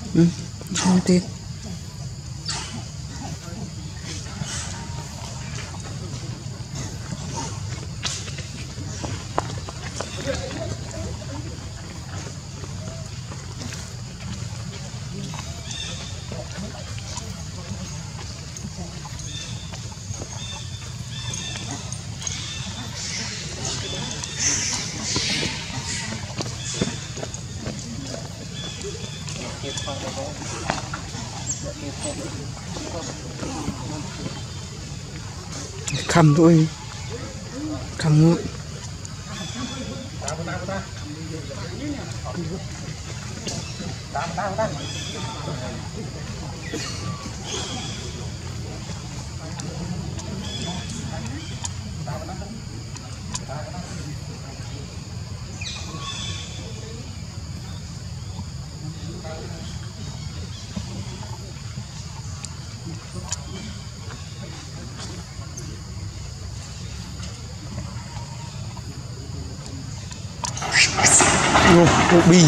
Không tiền. Khăm thôi, khăm ngút. Bộ bì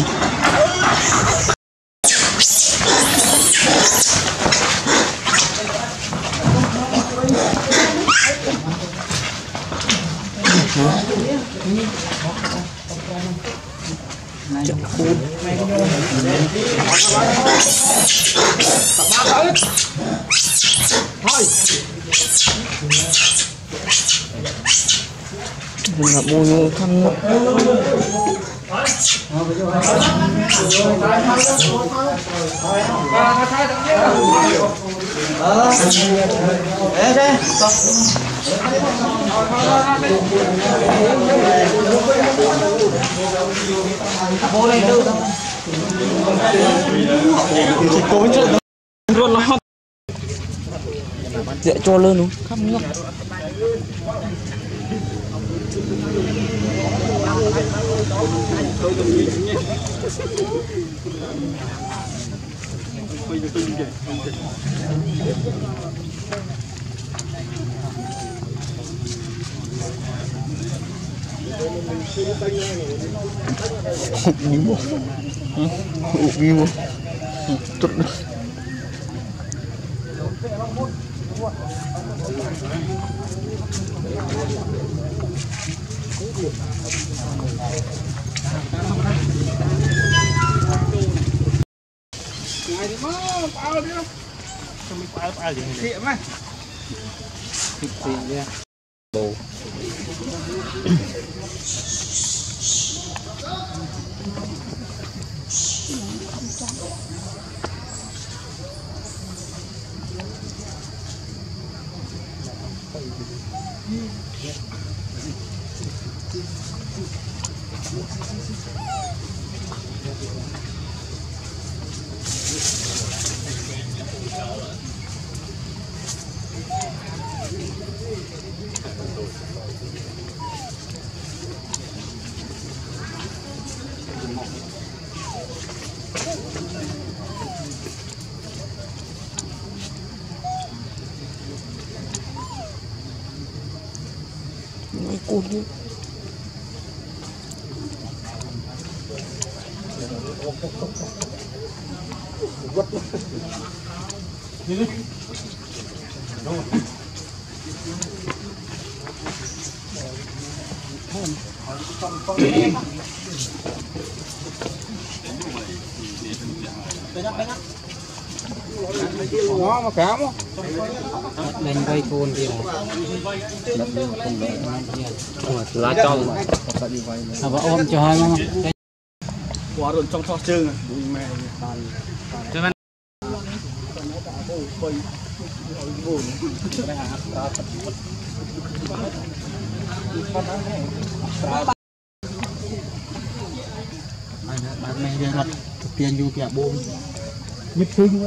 chậm cút đừng là bôi vô thân dễ cho lên luôn không nhá. Nói cút đi. Nó mà cá mà lên quay côn kia lá trong và ôm cho hai không quả rồi trong thọ trương bụi mè bạn mày ra mặt tiền vô kẻ bồn nhức thương quá.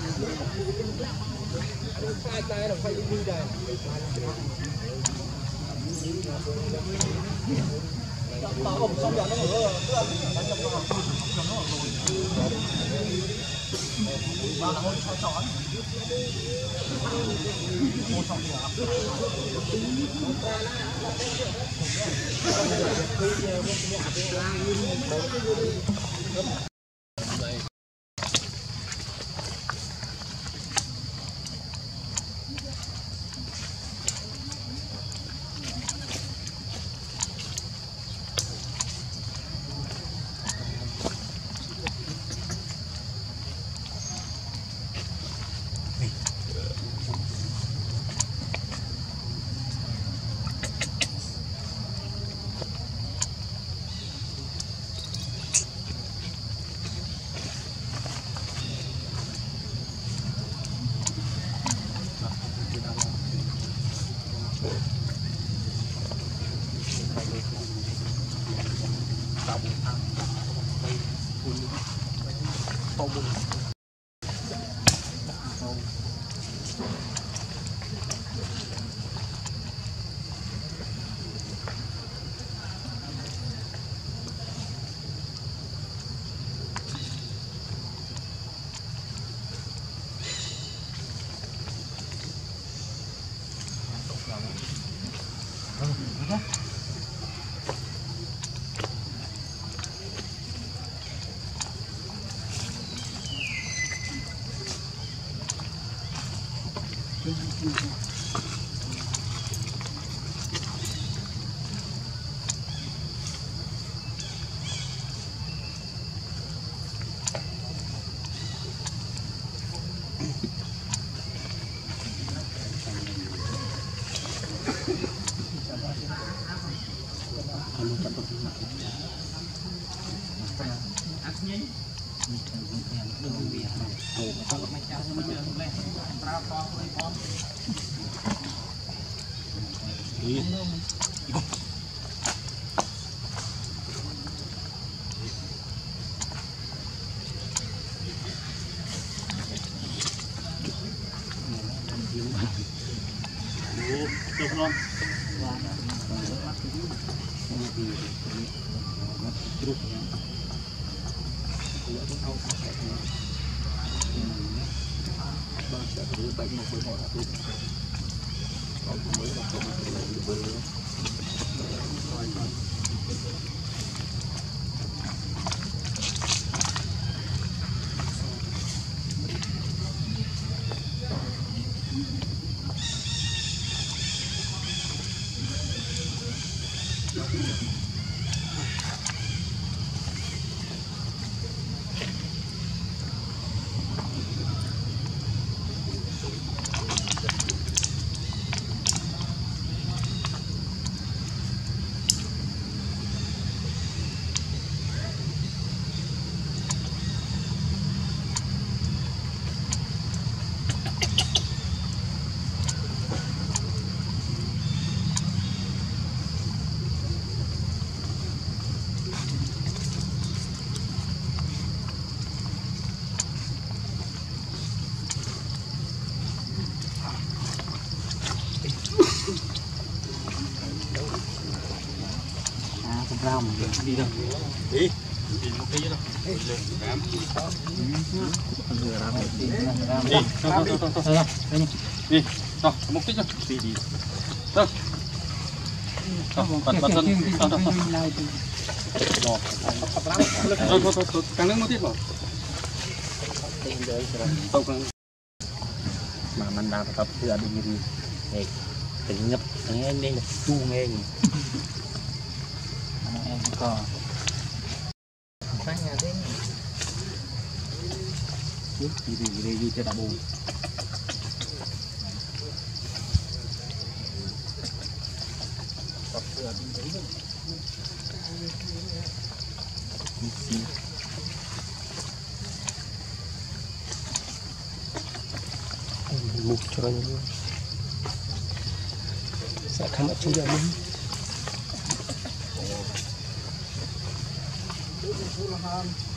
Ram đi đâu? Đi một tí đâu. Đi, đâu, một tí thôi. Đi đi. Đâu. Bật thân. Thôi, càng nước một tí vào. Mà mình đang tập chưa đi như này. Tỉnh ngập, nghe nên là chu nghe nhỉ. Em có sáng nhà thế gì cho đã buồn một cho anh sẽ không ở chung giờ mình Hãy subscribe cho kênh Ghiền Mì Gõ để không bỏ lỡ những video hấp dẫn.